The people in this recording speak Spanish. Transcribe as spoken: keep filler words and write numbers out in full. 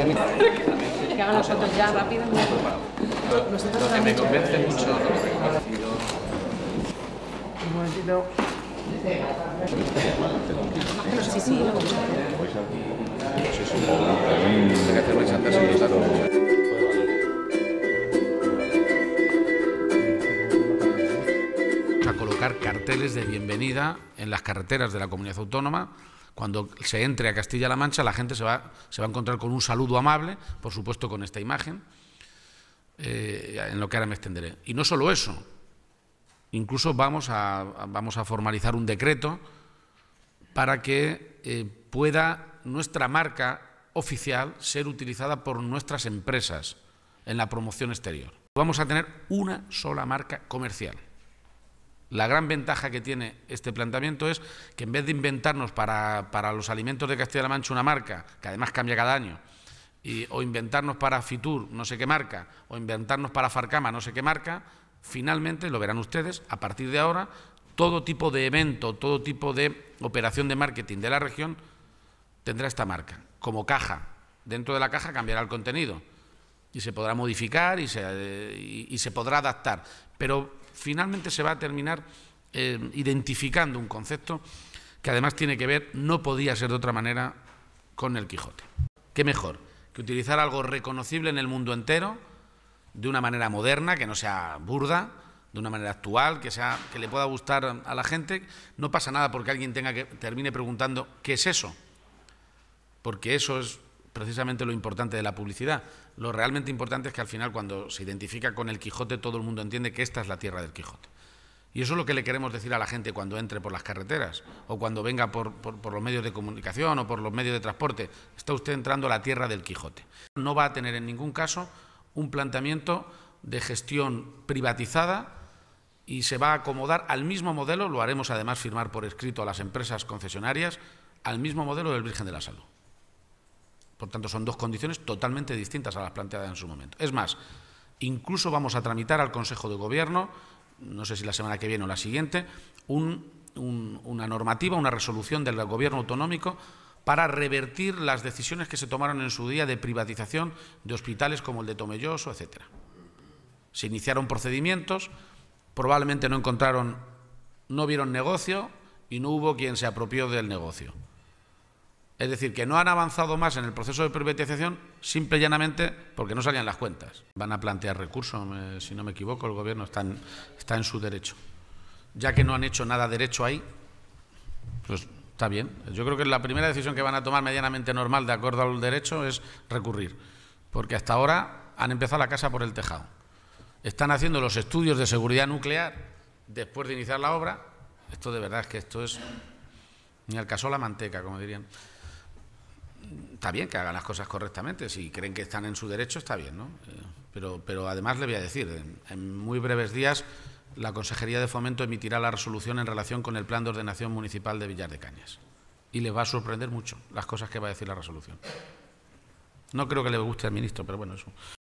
Que hagan las fotos ya rápido. Nosotros Lo que me convence mucho, lo que me convence. Un momentito. Sí, sí. Hay que hacerlo en Santa Silvia. A colocar carteles de bienvenida en las carreteras de la comunidad autónoma. Cuando se entre a Castilla-La Mancha, la gente se va, se va a encontrar con un saludo amable, por supuesto con esta imagen, eh, en lo que ahora me extenderé. Y no solo eso, incluso vamos a, vamos a formalizar un decreto para que eh, pueda nuestra marca oficial ser utilizada por nuestras empresas en la promoción exterior. Vamos a tener una sola marca comercial. La gran ventaja que tiene este planteamiento es que en vez de inventarnos para, para los alimentos de Castilla-La Mancha una marca, que además cambia cada año, y, o inventarnos para Fitur no sé qué marca, o inventarnos para Farcama no sé qué marca, finalmente, lo verán ustedes, a partir de ahora, todo tipo de evento, todo tipo de operación de marketing de la región tendrá esta marca, como caja. Dentro de la caja cambiará el contenido y se podrá modificar y se, eh, y, y se podrá adaptar, pero finalmente se va a terminar eh, identificando un concepto que además tiene que ver, no podía ser de otra manera, con el Quijote. ¿Qué mejor que utilizar algo reconocible en el mundo entero, de una manera moderna, que no sea burda, de una manera actual, que, sea, que le pueda gustar a la gente? No pasa nada porque alguien tenga que termine preguntando ¿qué es eso? Porque eso es precisamente lo importante de la publicidad. Lo realmente importante es que al final, cuando se identifica con el Quijote, todo el mundo entiende que esta es la tierra del Quijote. Y eso es lo que le queremos decir a la gente cuando entre por las carreteras o cuando venga por, por, por los medios de comunicación o por los medios de transporte. Está usted entrando a la tierra del Quijote. No va a tener en ningún caso un planteamiento de gestión privatizada y se va a acomodar al mismo modelo, lo haremos además firmar por escrito a las empresas concesionarias, al mismo modelo del Virgen de la Salud. Por tanto, son dos condiciones totalmente distintas a las planteadas en su momento. Es más, incluso vamos a tramitar al Consejo de Gobierno, no sé si la semana que viene o la siguiente, un, un, una normativa, una resolución del Gobierno autonómico para revertir las decisiones que se tomaron en su día de privatización de hospitales como el de Tomelloso, etcétera. Se iniciaron procedimientos, probablemente no encontraron, no vieron negocio y no hubo quien se apropió del negocio. Es decir, que no han avanzado más en el proceso de privatización simple y llanamente porque no salían las cuentas. Van a plantear recursos, eh, si no me equivoco, el Gobierno está en, está en su derecho. Ya que no han hecho nada derecho ahí, pues está bien. Yo creo que la primera decisión que van a tomar medianamente normal, de acuerdo al derecho, es recurrir. Porque hasta ahora han empezado la casa por el tejado. Están haciendo los estudios de seguridad nuclear después de iniciar la obra. Esto de verdad es que esto es ni al caso la manteca, como dirían. Está bien que hagan las cosas correctamente, si creen que están en su derecho está bien, ¿no? Eh, pero, pero además le voy a decir, en, en muy breves días la Consejería de Fomento emitirá la resolución en relación con el Plan de Ordenación Municipal de Villar de Cañas. Y les va a sorprender mucho las cosas que va a decir la resolución. No creo que le guste al ministro, pero bueno, eso.